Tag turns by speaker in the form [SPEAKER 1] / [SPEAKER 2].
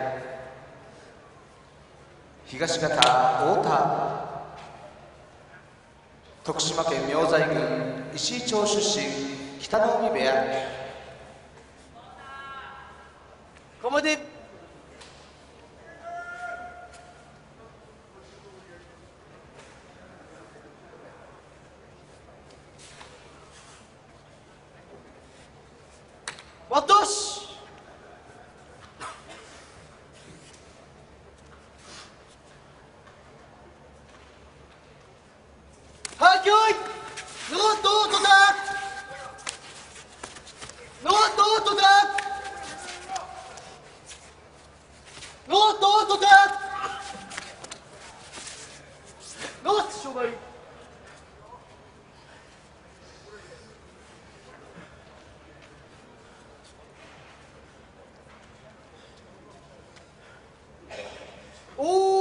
[SPEAKER 1] 東方太田、徳島県明西郡石井町出身、北の海部屋。
[SPEAKER 2] ここまで。わっとし。はきょい。ノートートだ。ノートートだ。ノートートだ。ノート障害。おお。